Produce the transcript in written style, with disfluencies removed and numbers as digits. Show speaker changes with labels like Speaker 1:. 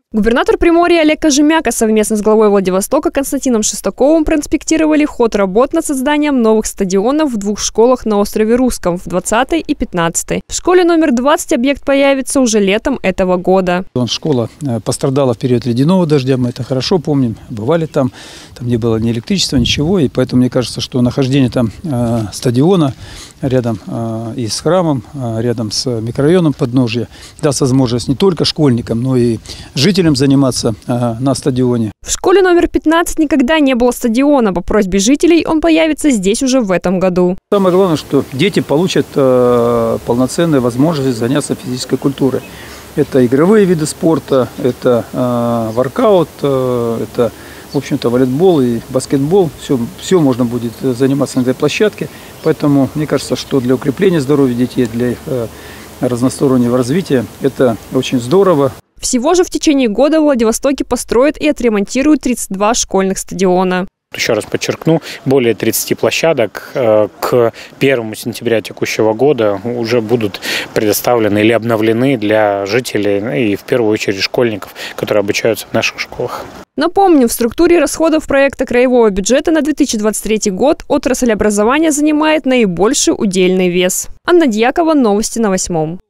Speaker 1: Губернатор Приморья Олег Кожемяка совместно с главой Владивостока Константином Шестаковым проинспектировали ход работ над созданием новых стадионов в 2 школах на острове Русском в 20-й и 15-й. В школе номер 20 объект появится уже летом этого года.
Speaker 2: Школа пострадала в период ледяного дождя, мы это хорошо помним, бывали там не было ни электричества, ничего, и поэтому мне кажется, что нахождение там стадиона рядом и с храмом, рядом с микрорайоном подножья даст возможность не только школьникам, но и жителям заниматься на стадионе.
Speaker 1: В школе номер 15 никогда не было стадиона. По просьбе жителей он появится здесь уже в этом году.
Speaker 2: Самое главное, что дети получат полноценную возможность заняться физической культурой. Это игровые виды спорта, это воркаут, это, в общем-то, волейбол и баскетбол. Все можно будет заниматься на этой площадке. Поэтому мне кажется, что для укрепления здоровья детей, для их разностороннего развития это очень здорово.
Speaker 1: Всего же в течение года в Владивостоке построят и отремонтируют 32 школьных стадиона.
Speaker 3: Еще раз подчеркну, более 30 площадок к 1 сентября текущего года уже будут предоставлены или обновлены для жителей и в первую очередь школьников, которые обучаются в наших школах.
Speaker 1: Напомним, в структуре расходов проекта краевого бюджета на 2023 год отрасль образования занимает наибольший удельный вес. Анна Дьякова, новости на 8.